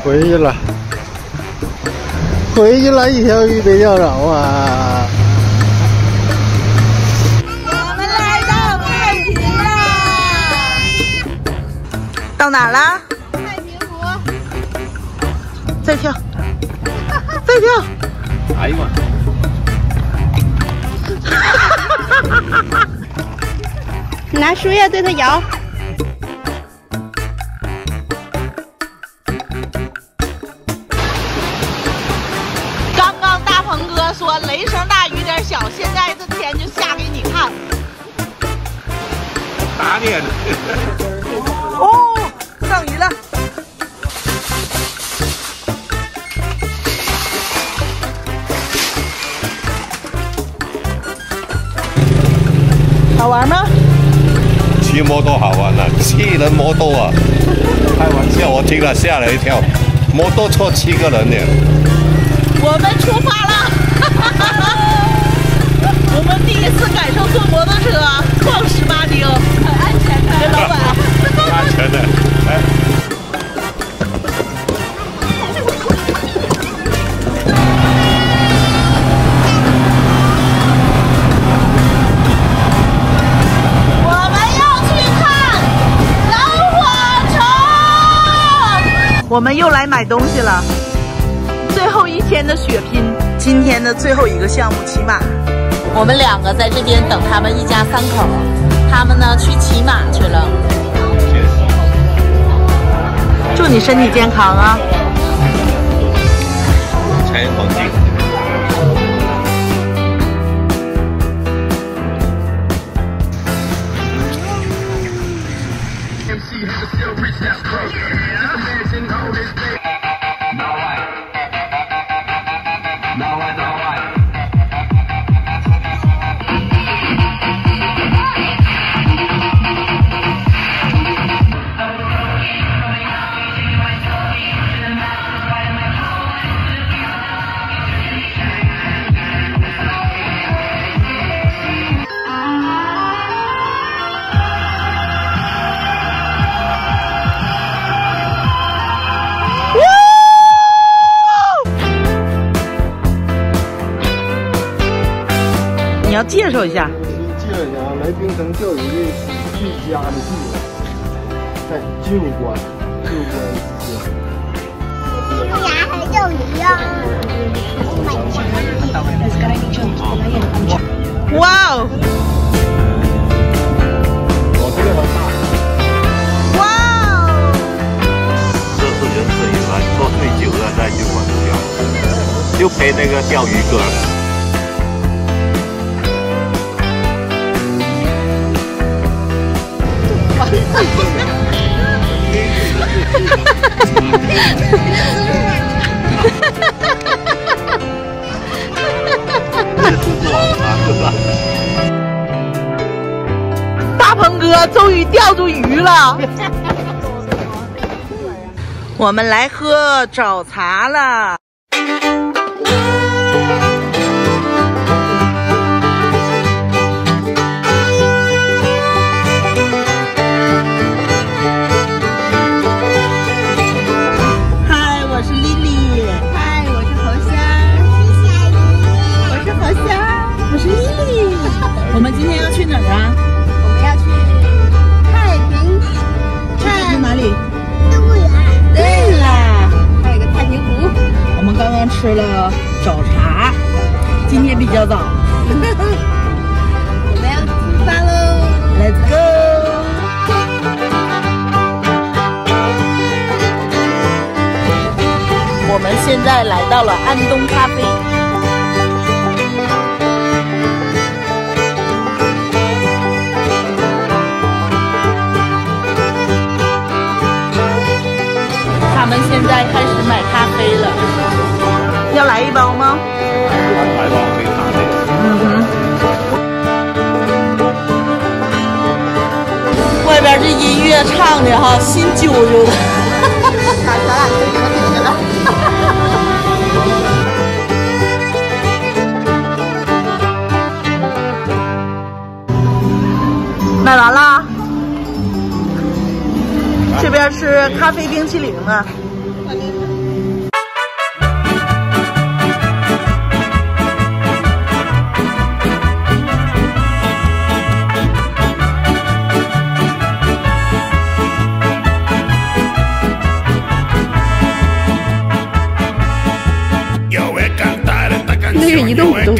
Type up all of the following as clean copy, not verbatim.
回去了，回去了，一条鱼没钓着啊！ 我们来到太平了，到哪儿了？太平湖。再跳，再跳！ 哎呀妈！ 你拿树叶对它摇。 刚刚大鹏哥说雷声大雨点小，现在这天就下给你看。 打脸！ 哦，上鱼了。好玩吗？ 骑摩托好玩啊，7人摩托啊！开玩笑，我听了吓了一跳，摩托坐7个人呢。 我们出发了，我们第一次感受坐摩托车逛18丁，很安全的。跟老板， 安全的，哎。 我们又来买东西了，最后一天的血拼，今天的最后一个项目骑马。我们2个在这边等他们一家3口，他们呢去骑马去了。祝你身体健康啊！ 财源广进。 你要介绍一下。 介绍一下，来冰城钓鱼的最佳的地方在旧关之间。 牙还钓鱼呀！ 哇哦！ 我这个很大。 哇哦！ 这是有史以来做最久的在旧关钓，就陪那个钓鱼哥。 大鹏哥终于钓住鱼了。我们来喝早茶了。我们今天要去哪儿啊？ 我们要去太平， 去哪里？ 动物园。 对啦， 还有一个太平湖。 我们刚刚吃了早茶，今天比较早。 我们要出发喽 ！Let's go！ 我们现在来到了安东咖啡。他们现在开始买咖啡了，要来1包吗？ 来吧，可以咖啡。 外边这音乐唱的哈，心揪揪的。 咱俩就一个顶着了。 买完了，这边吃咖啡冰淇淋啊。 这个一动不动。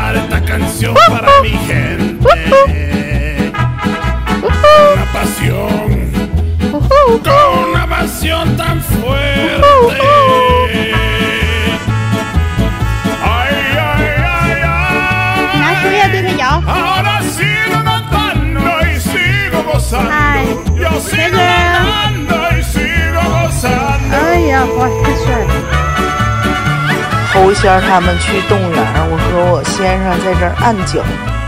拿树叶对它摇。嗨，那个。哎呀，哇，太帅了！ 侯仙儿他们去动物园，我和我先生在这儿按脚。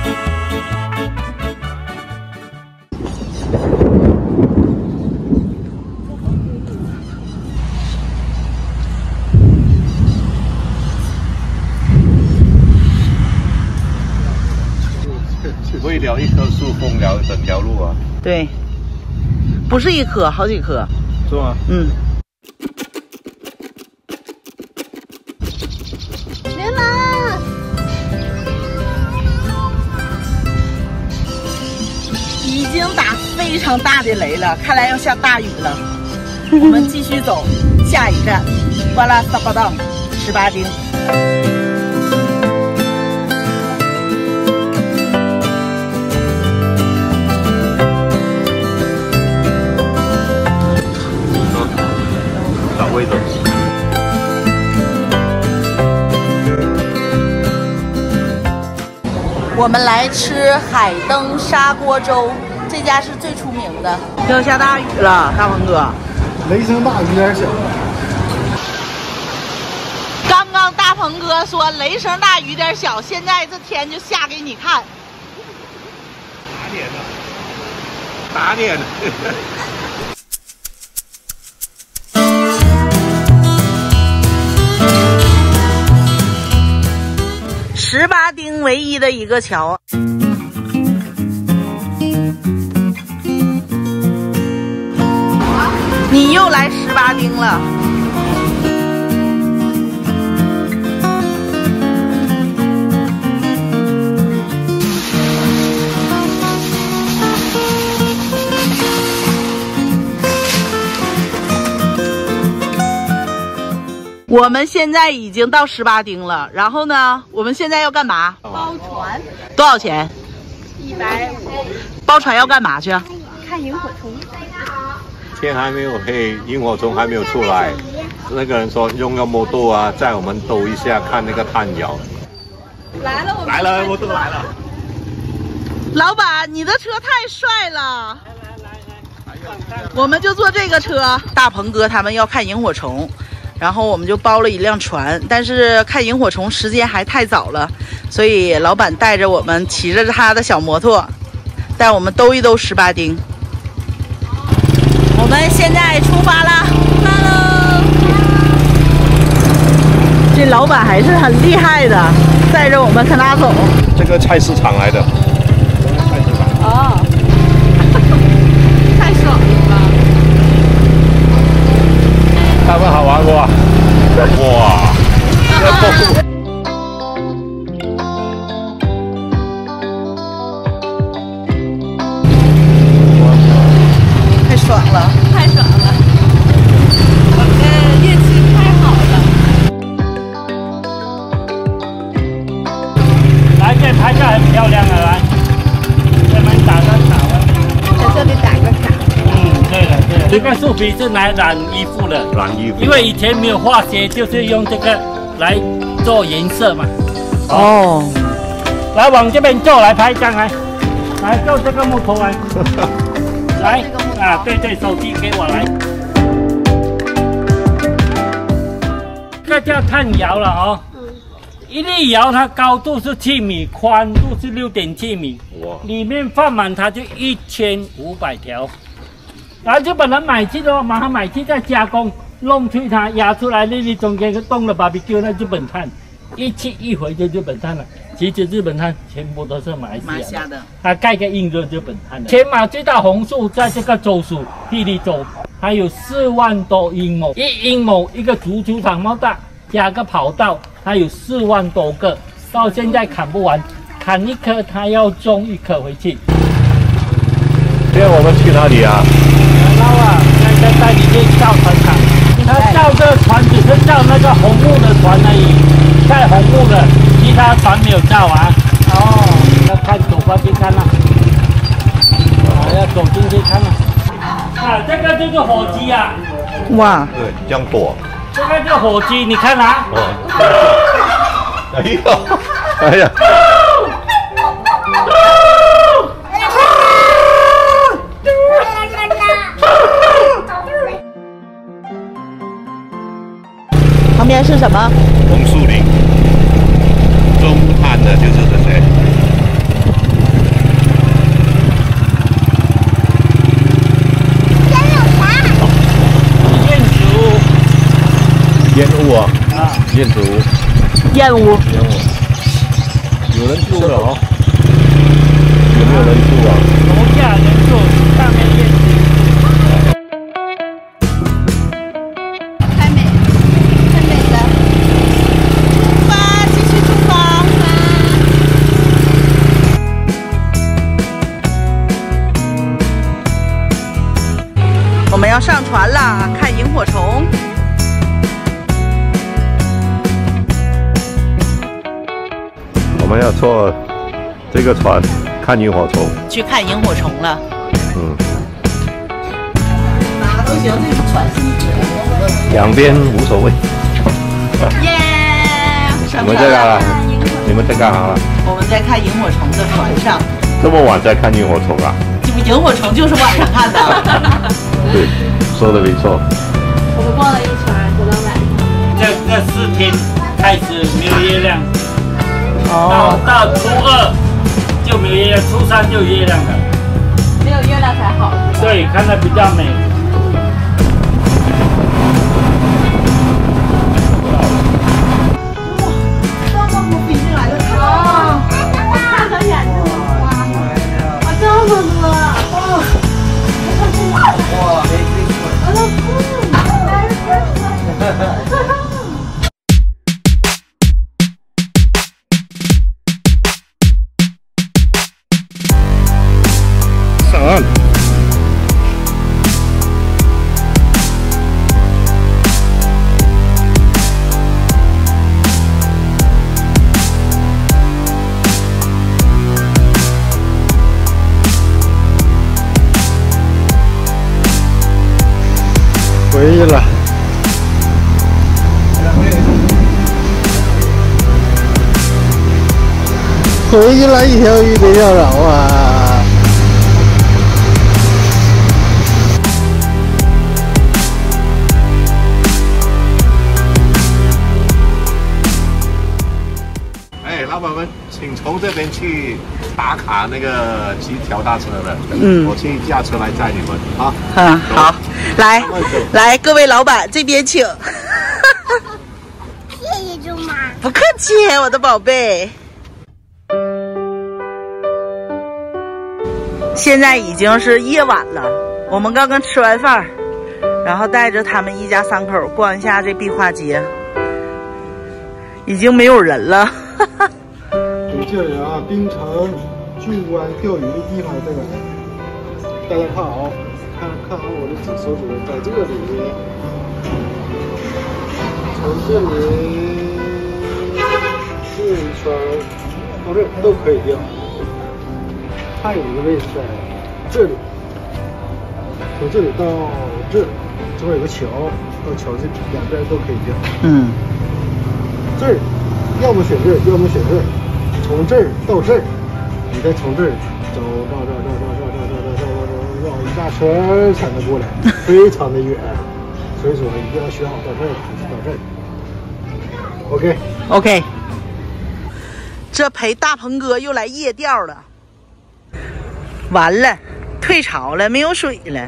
为了一棵树封了整条路啊！ 对，不是一棵，好几棵。 是吗？ 嗯。 来啦！ 已经打非常大的雷了，看来要下大雨了。我们继续走，下一站，瓜拉萨巴当，18丁。我们来吃海灯砂锅粥，这家是最出名的。要下大雨了，大鹏哥。 雷声大雨点小。 刚刚大鹏哥说雷声大雨点小，现在这天就下给你看。 打脸了，打脸了。 18丁唯一的一个桥。你又来18丁了。我们现在已经到18丁了，然后呢，我们现在要干嘛？ 包船。 多少钱 ？150。 包船要干嘛去？ 看萤火虫。 天还没有黑，萤火虫还没有出来。那个人说用个摩托啊，载我们兜一下看那个炭窑。 来了，我们来了，摩托来了。 老板，你的车太帅了。来，我们就坐这个车。大鹏哥他们要看萤火虫。然后我们就包了一辆船，但是看萤火虫时间还太早了，所以老板带着我们骑着他的小摩托，带我们兜一兜18丁。我们现在出发啦！哈喽！这老板还是很厉害的，带着我们跟他走。 这个菜市场来的。 哦， 太爽了吧！ 他们好玩不？哇！ 太爽了， 太爽了！运气太好了。 来，这拍照很漂亮的，来，这边打个卡啊。 在这里打个卡。 对了，这个树皮是来染衣服的， 染衣服。 因为以前没有化学，就是用这个来做颜色嘛。 哦， 来往这边坐，来拍张来，来坐这个木头来，来啊，对，手机给我来。这叫炭窑了哦。一粒窑它高度是7米，宽度是6.7米，里面放满它就1500条。然后日本人买去的话，马上买去再加工，弄去它压出来粒粒中间就冻了 BBQ 那日本炭，一去一回就日本炭了。其实日本炭全部都是马来西亚的，它盖个印就是日本炭的。全马最大红树在这个州属霹雳州，还有4万多英亩，一英亩一个足球场那么大，加个跑道，它有4万多个，到现在砍不完，砍一棵它要种1棵回去。 现在我们去哪里啊？ 然后啊，现在带你去造船厂。他造这个船只是造那个红木的船而已，盖红木的，其他他船没有造完。哦，要看走过去看了。要走进去看了。啊，这个就是火鸡啊。 哇， 对，这样多。 这个叫火鸡，你看啊。 哎呀，哎呀。 旁边是什么？ 红树林，中餐的就是这些。燕屋啊，燕子屋， 燕屋， 燕屋，有人住了哦？有没有人住啊？ 楼下人住，上面燕子。 太美，太美了。 出发，继续出发。我们要上船了，看萤火虫。 我们要坐这个船看萤火虫。 去看萤火虫了。 嗯， 哪个都行，这是船两边无所谓。 耶！ 你们在干啥？你们在干啥了？ 我们在看萤火虫的船上。 这么晚在看萤火虫啊？ 这不萤火虫就是晚上看的。 对，说的没错。 我们逛了一圈，走到晚上。 这4天开始没有月亮。 哦， 到初2就没月亮，初3就有月亮了。 没有月亮才好。 对，看得比较美。 这么不比进来的哦，我看着眼睛哇，哇，这么多！哦， 哇， 上岸。 回去了。回去了，一条鱼没钓着啊！ 哎，老板们，请从这边去打卡那个骑脚踏车的。 嗯我去驾车来载你们啊。 嗯，好，来，各位老板这边请。 谢谢猪妈。 不客气，我的宝贝。现在已经是夜晚了，我们刚刚吃完饭，然后带着他们一家3口逛一下这壁画街，已经没有人了。 有劲儿啊！槟城巨湾钓鱼的地方在哪儿？大家看好，看好我的手指，在这里，从这里这一圈到这都可以钓。还有一个位置在这里，从这里到这，这边有个桥，到桥这两边都可以钓。 嗯， 这儿要么选这儿，要么选这儿，从这儿到这儿，你再从这儿走绕一大圈才能过来，非常的远，所以说一定要选好到这儿到这儿。OK， 这陪大鹏哥又来夜钓了，完了，退潮了，没有水了。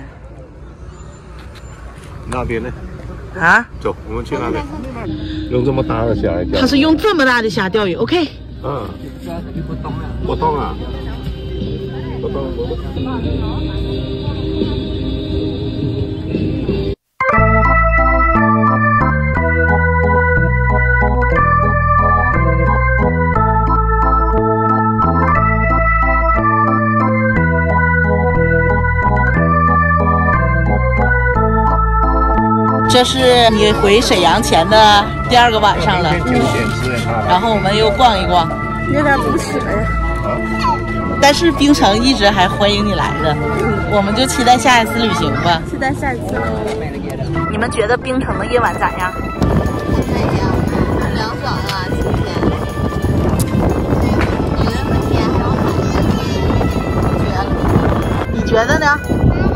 那边呢？ 啊？ 走，我们去那边。用这么大的虾来钓。 他是用这么大的虾钓鱼 ，OK？ 嗯。不动啊。不动。 这是你回沈阳前的第2个晚上了，然后我们又逛一逛， 有点不舍呀。 但是冰城一直还欢迎你来的，我们就期待下一次旅行吧。 期待下一次喽。 你们觉得冰城的夜晚咋样？ 很凉爽啊，今天。觉得很甜，还有海。 你觉得呢？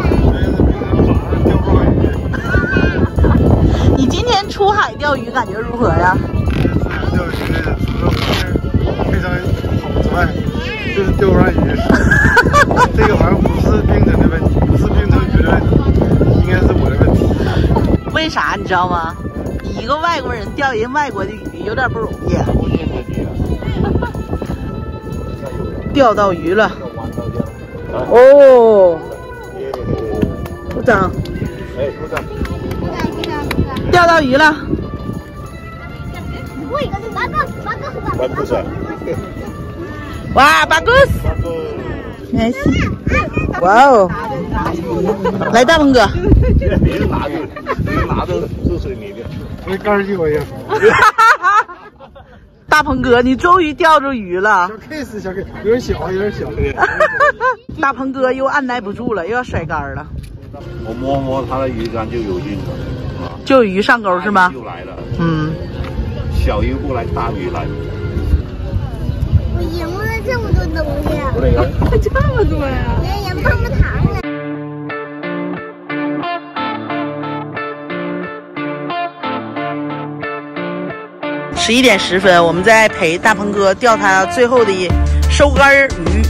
你今天出海钓鱼感觉如何呀？ 钓鱼除了非常好之外，就是钓不上鱼。这个玩意儿不是冰城的问题，不是冰城鱼的问题，应该是我的问题。 为啥你知道吗？一个外国人钓人外国的鱼有点不容易。钓到鱼了。哦，鼓掌。 哎，鼓掌。 钓到鱼了。哇，巴古斯！merci。哇哦！来，大鹏哥。 你是拿着是水泥的， 我杆儿我一样。 大鹏哥，你终于钓着鱼了。 小 case， 小 case， 有点小，有点小。 大鹏哥又按耐不住了，又要甩竿了。 我摸摸它的鱼竿就有劲了， 就有鱼上钩是吗？ 又来了。 嗯。 小鱼不来，大鱼来。 我赢了这么多东西， 不对呀， 这么多呀！连赢棒棒糖呢。 11点10分，我们在陪大鹏哥钓他最后的收竿鱼。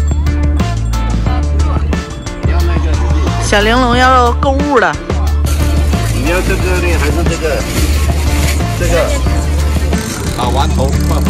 小玲珑要购物了。 你要这个呢，还是这个？这个啊，丸头。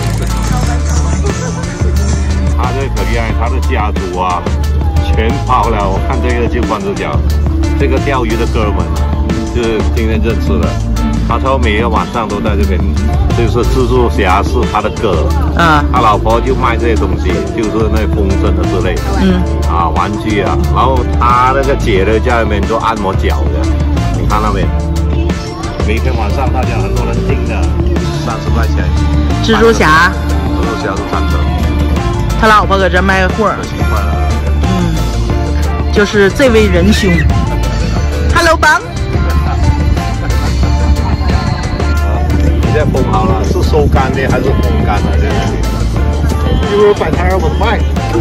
他这可厉害，他的家族啊，全跑了。我看这个就关注角，这个钓鱼的哥们，就是今天认识的。他说每个晚上都在这边，就是蜘蛛侠是他的哥，他老婆就卖这些东西，就是那风筝的之类的，玩具啊。然后他那个姐呢，在那边做按摩脚的，你看到没？每天晚上大家很多人订的，30块钱。 蜘蛛侠是3折。 他老婆搁这卖货，就是这位仁兄。Hello， 帮。 你这封好了，是收干的还是烘干的？ 一会儿摆摊让我卖。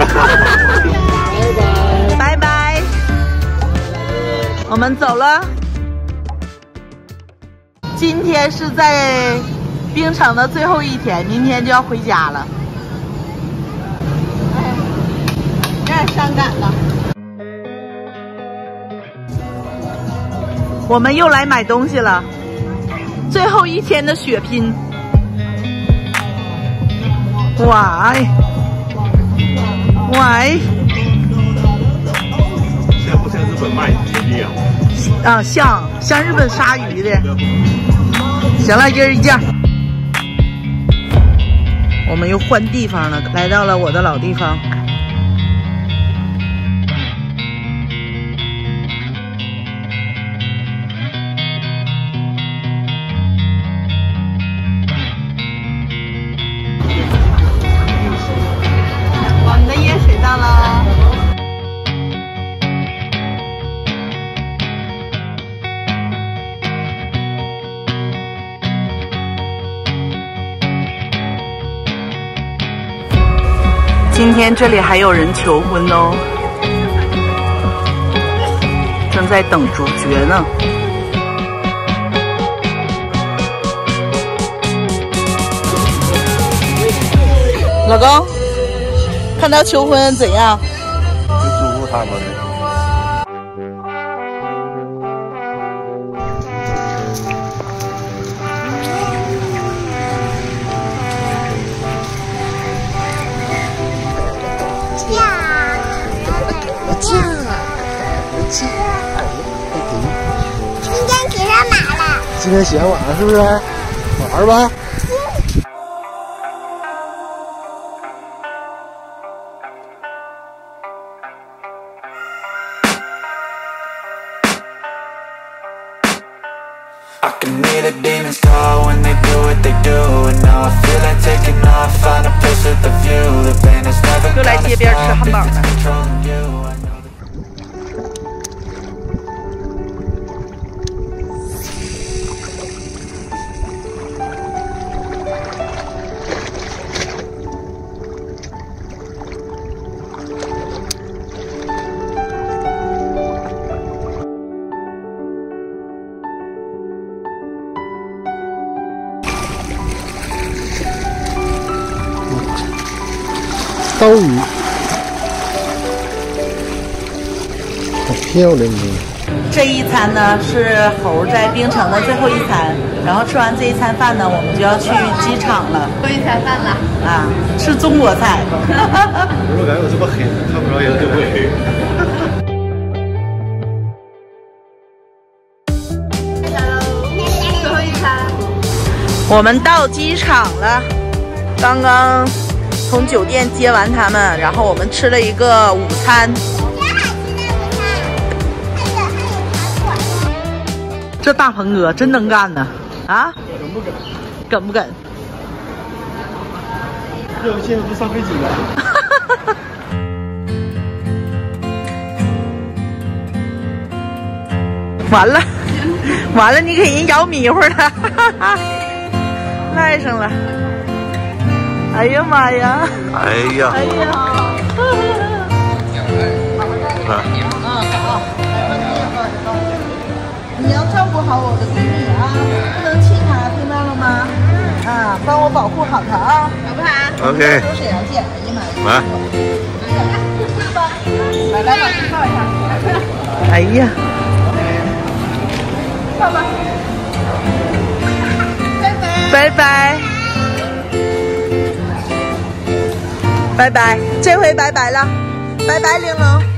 拜拜，我们走了。今天是在冰城的最后一天，明天就要回家了。有点伤感了。我们又来买东西了。最后一天的血拼，喂， 像不像日本卖鱼一样？ 啊，像日本杀鱼的。行了，一人一件。我们又换地方了，来到了我的老地方。今天这里还有人求婚哦，正在等主角呢。老公，看到求婚怎样？ 就祝福他们。 今天写完了是不是？玩吧。 I can me the demons call when they do what they do. And now I feel like taking off, find a place with a view. The pain is never gonna stop if it's controlling you. I know that. 刀鱼，好漂亮啊！ 这一餐呢是猴在冰城的最后一餐，然后吃完这一餐饭呢，我们就要去机场了。 最后一餐饭了啊，吃中国菜。 我说感觉我这么黑，看不着也就不会黑。 最后一餐。 我们到机场了，刚刚从酒店接完他们，然后我们吃了一个午餐。这大鹏哥真能干呢，啊？ 梗不梗？ 梗不梗？ 要不现在不上飞机了？ 完了，完了，你给人摇迷糊了，赖上了。哎呀妈呀！ 哎呀！ 哎呀！你要照顾好我的闺蜜啊，不能气她，听到了吗？啊，帮我保护好她啊，好不好 ？OK。 都沈阳见，哎呀妈呀！ 来。 来，老师抱一下。 哎呀！ 抱抱。 拜拜。拜拜，这回拜拜了，拜拜玲珑。